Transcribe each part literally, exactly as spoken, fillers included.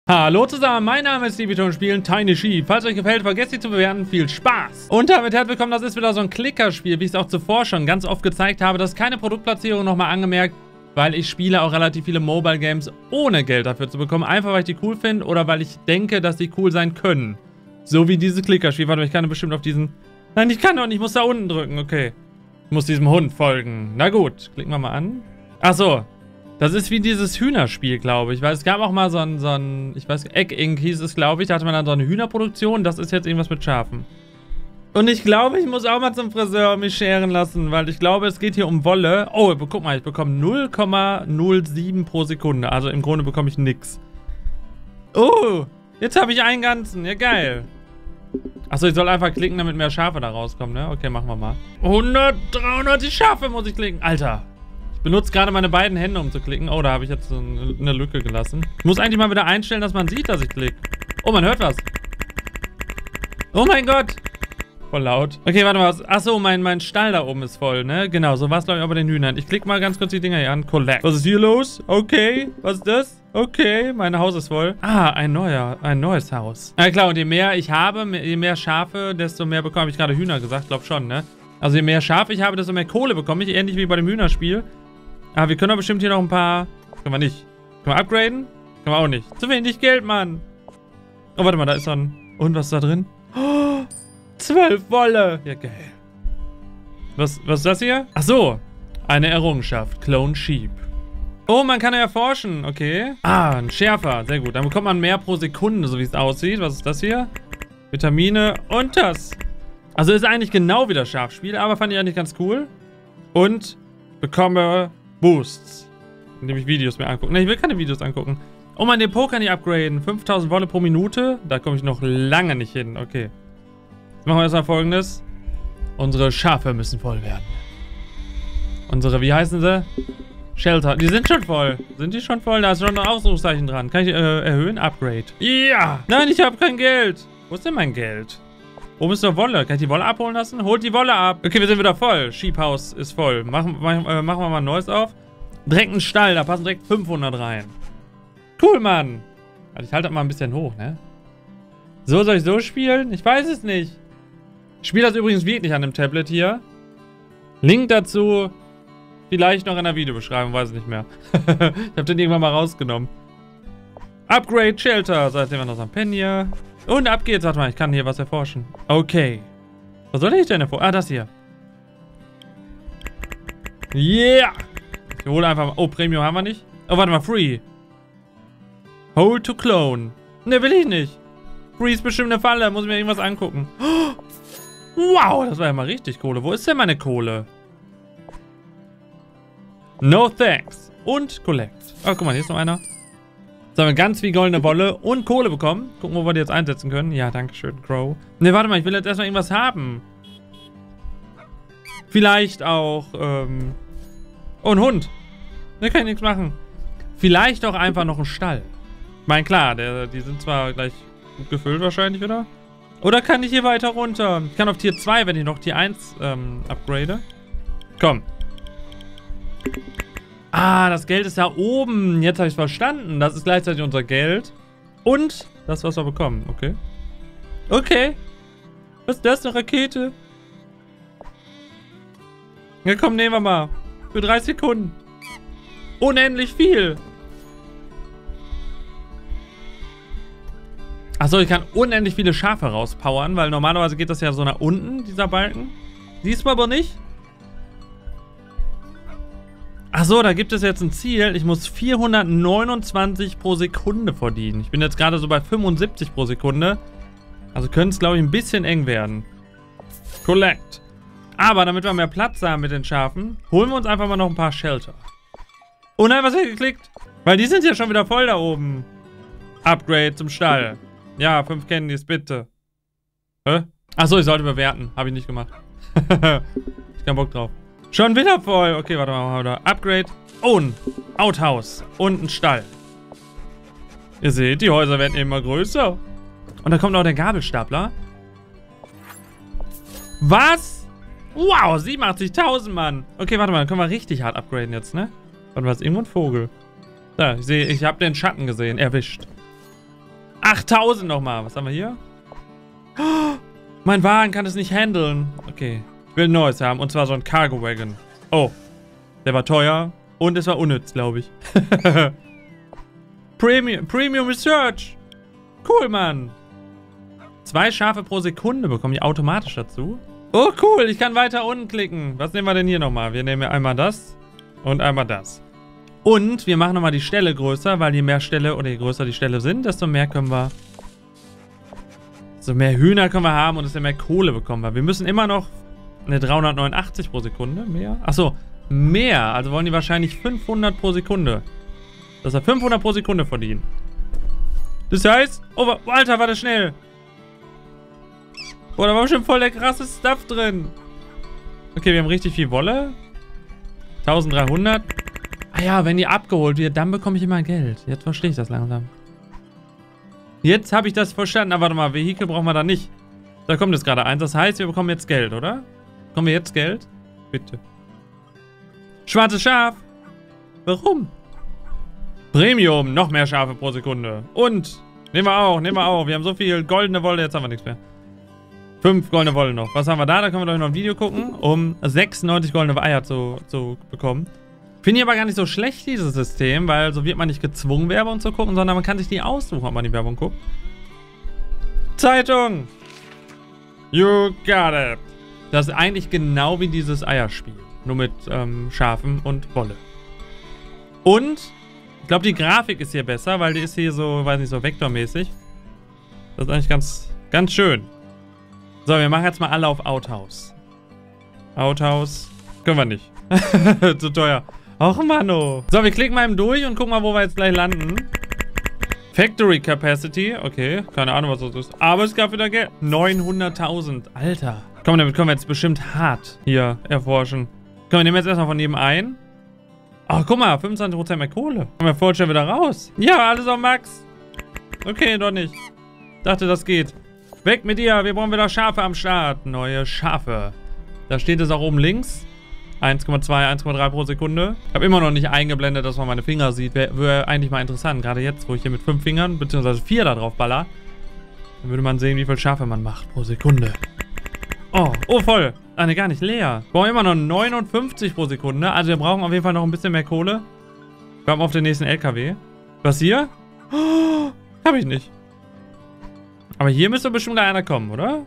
Hallo zusammen, mein Name ist Stevie und spielen Tiny Sheep. Falls euch gefällt, vergesst nicht zu bewerten. Viel Spaß! Und damit herzlich willkommen, das ist wieder so ein Klickerspiel, wie ich es auch zuvor schon ganz oft gezeigt habe. Das ist keine Produktplatzierung, nochmal angemerkt, weil ich spiele auch relativ viele Mobile Games ohne Geld dafür zu bekommen. Einfach, weil ich die cool finde oder weil ich denke, dass die cool sein können. So wie dieses Klickerspiel. Warte mal, ich kann bestimmt auf diesen... Nein, ich kann doch nicht, ich muss da unten drücken, okay. Ich muss diesem Hund folgen. Na gut, klicken wir mal an. Ach so. Das ist wie dieses Hühnerspiel, glaube ich. Weil es gab auch mal so ein, so ein ich weiß, Egg Inc hieß es, glaube ich. Da hatte man dann so eine Hühnerproduktion. Das ist jetzt irgendwas mit Schafen. Und ich glaube, ich muss auch mal zum Friseur mich scheren lassen, weil ich glaube, es geht hier um Wolle. Oh, guck mal, ich bekomme null Komma null sieben pro Sekunde. Also im Grunde bekomme ich nix. Oh, jetzt habe ich einen ganzen. Ja, geil. Achso, ich soll einfach klicken, damit mehr Schafe da rauskommen, ne? Okay, machen wir mal. hundert, dreihundert Schafe muss ich klicken. Alter. Ich benutze gerade meine beiden Hände, um zu klicken. Oh, da habe ich jetzt eine, eine Lücke gelassen. Ich muss eigentlich mal wieder einstellen, dass man sieht, dass ich klicke. Oh, man hört was. Oh mein Gott. Voll laut. Okay, warte mal. Achso, mein, mein Stall da oben ist voll, ne? Genau, so war es, glaube ich, auch bei den Hühnern. Ich klicke mal ganz kurz die Dinger hier an. Collect. Was ist hier los? Okay. Was ist das? Okay, mein Haus ist voll. Ah, ein neuer, ein neues Haus. Na klar, und je mehr ich habe, je mehr Schafe, desto mehr bekomme ich gerade Hühner gesagt. Glaub schon, ne? Also je mehr Schafe ich habe, desto mehr Kohle bekomme ich. Ähnlich wie bei dem Hühnerspiel. Aber wir können doch bestimmt hier noch ein paar... Können wir nicht. Können wir upgraden? Können wir auch nicht. Zu wenig Geld, Mann. Oh, warte mal, da ist so ein... Und was ist da drin? Oh, zwölf Wolle. Ja, geil. Was, was ist das hier? Ach so. Eine Errungenschaft. Clone Sheep. Oh, man kann ja erforschen. Okay. Ah, ein Schärfer. Sehr gut. Dann bekommt man mehr pro Sekunde, so wie es aussieht. Was ist das hier? Vitamine und das. Also ist eigentlich genau wie das Schafspiel, aber fand ich eigentlich ganz cool. Und bekomme... Boosts. Indem ich Videos mir angucke. Ne, ich will keine Videos angucken. Oh, mein Depot kann ich upgraden. fünftausend Wolle pro Minute. Da komme ich noch lange nicht hin. Okay. Jetzt machen wir erstmal Folgendes. Unsere Schafe müssen voll werden. Unsere, wie heißen sie? Shelter. Die sind schon voll. Sind die schon voll? Da ist schon ein Ausrufezeichen dran. Kann ich äh, erhöhen? Upgrade. Ja. Nein, ich habe kein Geld. Wo ist denn mein Geld? Oben ist noch Wolle. Kann ich die Wolle abholen lassen? Holt die Wolle ab. Okay, wir sind wieder voll. Sheep House ist voll. Machen, machen, äh, machen wir mal ein neues auf. Direkt ein Stall. Da passen direkt fünfhundert rein. Cool, Mann. Also ich halte das mal ein bisschen hoch, ne? So, soll ich so spielen? Ich weiß es nicht. Ich spiele das übrigens wirklich an dem Tablet hier. Link dazu vielleicht noch in der Videobeschreibung. Weiß ich nicht mehr. Ich habe den irgendwann mal rausgenommen. Upgrade Shelter. So, jetzt nehmen wir noch so ein Pen hier. Und ab geht's. Warte mal, ich kann hier was erforschen. Okay. Was soll ich denn erforschen? Ah, das hier. Yeah! Ich hole einfach mal... Oh, Premium haben wir nicht. Oh, warte mal, Free. Hold to Clone. Ne, will ich nicht. Free ist bestimmt eine Falle. Muss ich mir irgendwas angucken. Oh, wow, das war ja mal richtig Kohle. Wo ist denn meine Kohle? No thanks. Und Collect. Oh, guck mal, hier ist noch einer. So, haben wir ganz viel goldene Wolle und Kohle bekommen. Gucken, wo wir die jetzt einsetzen können. Ja, danke schön, Crow. Ne, warte mal, ich will jetzt erstmal irgendwas haben. Vielleicht auch, ähm... Oh, ein Hund. Ne, kann ich nichts machen. Vielleicht auch einfach noch ein Stall. Ich meine, klar, der, die sind zwar gleich gut gefüllt wahrscheinlich, oder? Oder kann ich hier weiter runter? Ich kann auf Tier zwei, wenn ich noch Tier eins ähm, upgrade. Komm. Ah, das Geld ist da oben. Jetzt habe ich es verstanden. Das ist gleichzeitig unser Geld. Und das, was wir bekommen. Okay. Okay. Was ist das? Eine Rakete? Ja, komm, nehmen wir mal. Für drei Sekunden. Unendlich viel. Achso, ich kann unendlich viele Schafe rauspowern, weil normalerweise geht das ja so nach unten, dieser Balken. Siehst du aber nicht? Achso, da gibt es jetzt ein Ziel. Ich muss vierhundertneunundzwanzig pro Sekunde verdienen. Ich bin jetzt gerade so bei fünfundsiebzig pro Sekunde. Also könnte es, glaube ich, ein bisschen eng werden. Collect. Aber damit wir mehr Platz haben mit den Schafen, holen wir uns einfach mal noch ein paar Shelter. Oh nein, was habe ich geklickt? Weil die sind ja schon wieder voll da oben. Upgrade zum Stall. Ja, fünf Candies, bitte. Hä? Achso, ich sollte bewerten. Habe ich nicht gemacht. Ich hab Bock drauf. Schon wieder voll. Okay, warte mal, machen wir da. Upgrade. Oh, ein Outhouse. Und ein Stall. Ihr seht, die Häuser werden immer größer. Und da kommt auch der Gabelstapler. Was? Wow, siebenundachtzigtausend, Mann. Okay, warte mal, dann können wir richtig hart upgraden jetzt, ne? Warte mal, ist irgendwo ein Vogel. Da, ich sehe, ich habe den Schatten gesehen. Erwischt. achttausend nochmal. Was haben wir hier? Oh, mein Wagen kann es nicht handeln. Okay. Ich will ein neues haben. Und zwar so ein Cargo Wagon. Oh. Der war teuer. Und es war unnütz, glaube ich. Premium, Premium Research. Cool, Mann. Zwei Schafe pro Sekunde bekomme ich automatisch dazu. Oh, cool. Ich kann weiter unten klicken. Was nehmen wir denn hier nochmal? Wir nehmen einmal das und einmal das. Und wir machen nochmal die Ställe größer, weil je mehr Ställe oder je größer die Ställe sind, desto mehr können wir... Desto mehr Hühner können wir haben und desto mehr Kohle bekommen wir. Wir müssen immer noch eine dreihundertneunundachtzig pro Sekunde. Mehr? Achso, mehr. Also wollen die wahrscheinlich fünfhundert pro Sekunde. Dass wir fünfhundert pro Sekunde verdienen. Das heißt... Oh, Alter, war das schnell. Boah, da war bestimmt voll der krasse Stuff drin. Okay, wir haben richtig viel Wolle. dreizehnhundert. Ah ja, wenn die abgeholt wird, dann bekomme ich immer Geld. Jetzt verstehe ich das langsam. Jetzt habe ich das verstanden. Aber warte mal, Vehikel brauchen wir da nicht. Da kommt jetzt gerade eins. Das heißt, wir bekommen jetzt Geld, oder? Bekommen wir jetzt Geld? Bitte. Schwarzes Schaf. Warum? Premium. Noch mehr Schafe pro Sekunde. Und, nehmen wir auch, nehmen wir auch. Wir haben so viel goldene Wolle, jetzt haben wir nichts mehr. Fünf goldene Wolle noch. Was haben wir da? Da können wir doch noch ein Video gucken, um sechsundneunzig goldene Eier zu, zu bekommen. Finde ich aber gar nicht so schlecht, dieses System, weil so wird man nicht gezwungen, Werbung zu gucken, sondern man kann sich die aussuchen, ob man die Werbung guckt. Zeitung! You got it! Das ist eigentlich genau wie dieses Eierspiel. Nur mit ähm, Schafen und Wolle. Und, ich glaube, die Grafik ist hier besser, weil die ist hier so, weiß nicht, so vektormäßig. Das ist eigentlich ganz, ganz schön. So, wir machen jetzt mal alle auf Outhouse. Outhouse. Können wir nicht. Zu teuer. Och, Manno. So, wir klicken mal eben durch und gucken mal, wo wir jetzt gleich landen. Factory Capacity. Okay, keine Ahnung, was das ist. Aber es gab wieder Geld. neunhunderttausend. Alter. Komm, damit können wir jetzt bestimmt hart hier erforschen. Können wir nehmen jetzt erstmal von jedem ein. Ach, guck mal, fünfundzwanzig Prozent mehr Kohle. Kommen wir voll schnell wieder raus. Ja, alles auf Max. Okay, doch nicht. Dachte, das geht. Weg mit dir, wir brauchen wieder Schafe am Start. Neue Schafe. Da steht es auch oben links. eins Komma zwei, eins Komma drei pro Sekunde. Ich habe immer noch nicht eingeblendet, dass man meine Finger sieht. Wäre wär eigentlich mal interessant. Gerade jetzt, wo ich hier mit fünf Fingern, beziehungsweise vier da drauf baller. Dann würde man sehen, wie viel Schafe man macht pro Sekunde. Oh, oh voll. Ah, ne, gar nicht leer. Wir brauchen immer noch neunundfünfzig pro Sekunde. Also wir brauchen auf jeden Fall noch ein bisschen mehr Kohle. Wir haben auf den nächsten L K W. Was hier? Oh, habe ich nicht. Aber hier müsste bestimmt gleich einer kommen, oder?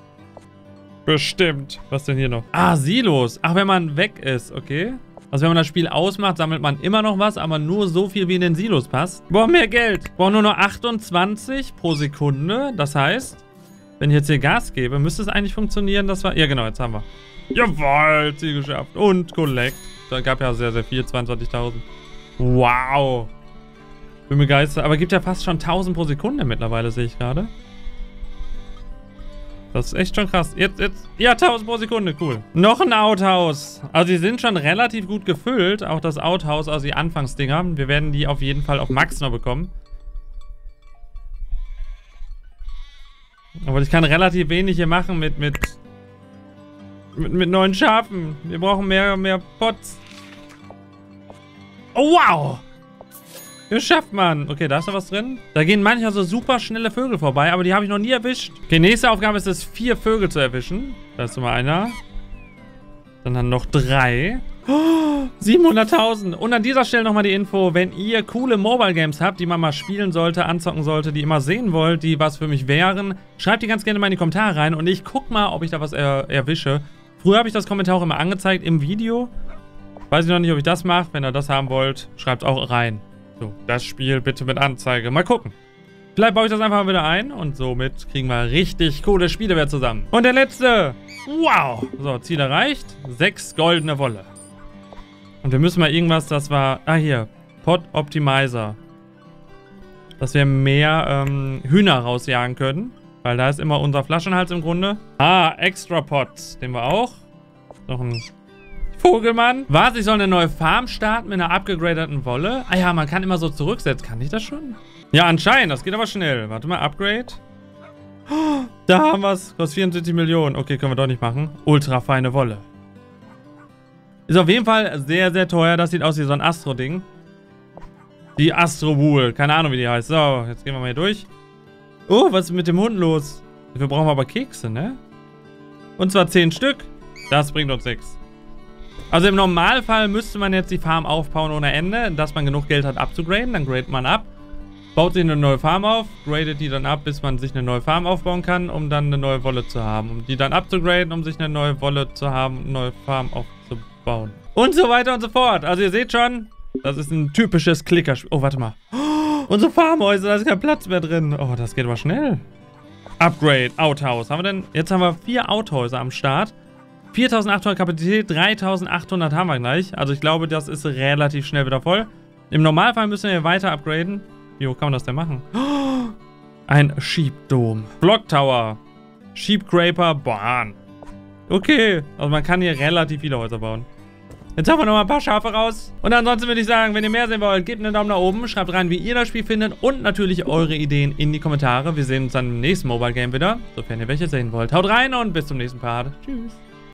Bestimmt. Was denn hier noch? Ah, Silos. Ach, wenn man weg ist, okay. Also wenn man das Spiel ausmacht, sammelt man immer noch was, aber nur so viel, wie in den Silos passt. Wir brauchen mehr Geld. Wir brauchen nur noch achtundzwanzig pro Sekunde. Das heißt, wenn ich jetzt hier Gas gebe, müsste es eigentlich funktionieren, dass wir... Ja, genau, jetzt haben wir. Jawohl, Ziel geschafft. Und Collect. Da gab ja sehr, sehr viel. zweiundzwanzigtausend. Wow. Bin begeistert. Aber gibt ja fast schon tausend pro Sekunde mittlerweile, sehe ich gerade. Das ist echt schon krass. Jetzt, jetzt, ja, tausend pro Sekunde, cool. Noch ein Outhouse. Also die sind schon relativ gut gefüllt. Auch das Outhouse, also die Anfangsdinger. Wir werden die auf jeden Fall auf Max noch bekommen. Aber ich kann relativ wenig hier machen mit, mit, mit, mit neuen Schafen. Wir brauchen mehr, mehr Pots. Oh, wow. Geschafft, Mann. Okay, da ist noch was drin. Da gehen manchmal so super schnelle Vögel vorbei, aber die habe ich noch nie erwischt. Okay, nächste Aufgabe ist es, vier Vögel zu erwischen. Da ist immer einer. Dann haben noch drei. Oh, siebenhunderttausend. Und an dieser Stelle nochmal die Info, wenn ihr coole Mobile Games habt, die man mal spielen sollte, anzocken sollte, die ihr immer sehen wollt, die was für mich wären, schreibt die ganz gerne mal in die Kommentare rein und ich guck mal, ob ich da was er erwische. Früher habe ich das Kommentar auch immer angezeigt im Video. Weiß ich noch nicht, ob ich das mache. Wenn ihr das haben wollt, schreibt auch rein. So, das Spiel bitte mit Anzeige. Mal gucken. Vielleicht baue ich das einfach mal wieder ein und somit kriegen wir richtig coole Spiele wieder zusammen. Und der letzte. Wow. So, Ziel erreicht. Sechs goldene Wolle. Und wir müssen mal irgendwas, das war... Ah, hier. Pot Optimizer. Dass wir mehr ähm, Hühner rausjagen können. Weil da ist immer unser Flaschenhals im Grunde. Ah, Extra Pot. Den wir auch. Noch ein... Vogelmann. Was? Ich soll eine neue Farm starten mit einer abgegradeten Wolle? Ah ja, man kann immer so zurücksetzen. Kann ich das schon? Ja, anscheinend. Das geht aber schnell. Warte mal, Upgrade. Oh, da haben wir es. Kostet vierundsiebzig Millionen. Okay, können wir doch nicht machen. Ultra feine Wolle. Ist auf jeden Fall sehr, sehr teuer. Das sieht aus wie so ein Astro-Ding. Die Astro-Wool. Keine Ahnung, wie die heißt. So, jetzt gehen wir mal hier durch. Oh, was ist mit dem Hund los? Wir brauchen aber Kekse, ne? Und zwar zehn Stück. Das bringt uns nichts. Also im Normalfall müsste man jetzt die Farm aufbauen ohne Ende, dass man genug Geld hat abzugraden. Dann gradet man ab, baut sich eine neue Farm auf, gradet die dann ab, bis man sich eine neue Farm aufbauen kann, um dann eine neue Wolle zu haben. Um die dann abzugraden, um sich eine neue Wolle zu haben, eine neue Farm aufzubauen. Und so weiter und so fort. Also ihr seht schon, das ist ein typisches Klickerspiel. Oh, warte mal. Oh, unsere Farmhäuser, da ist kein Platz mehr drin. Oh, das geht aber schnell. Upgrade, Outhouse. Haben wir denn? Jetzt haben wir vier Outhäuser am Start. viertausendachthundert Kapazität, dreitausendachthundert haben wir gleich. Also ich glaube, das ist relativ schnell wieder voll. Im Normalfall müssen wir weiter upgraden. Wie hoch kann man das denn machen? Oh, ein Sheep-Dom. Block Tower. Sheep-Craper, Bahn. Okay, also man kann hier relativ viele Häuser bauen. Jetzt haben wir noch mal ein paar Schafe raus. Und ansonsten würde ich sagen, wenn ihr mehr sehen wollt, gebt einen Daumen nach oben, schreibt rein, wie ihr das Spiel findet und natürlich eure Ideen in die Kommentare. Wir sehen uns dann im nächsten Mobile Game wieder, sofern ihr welche sehen wollt. Haut rein und bis zum nächsten Part. Tschüss.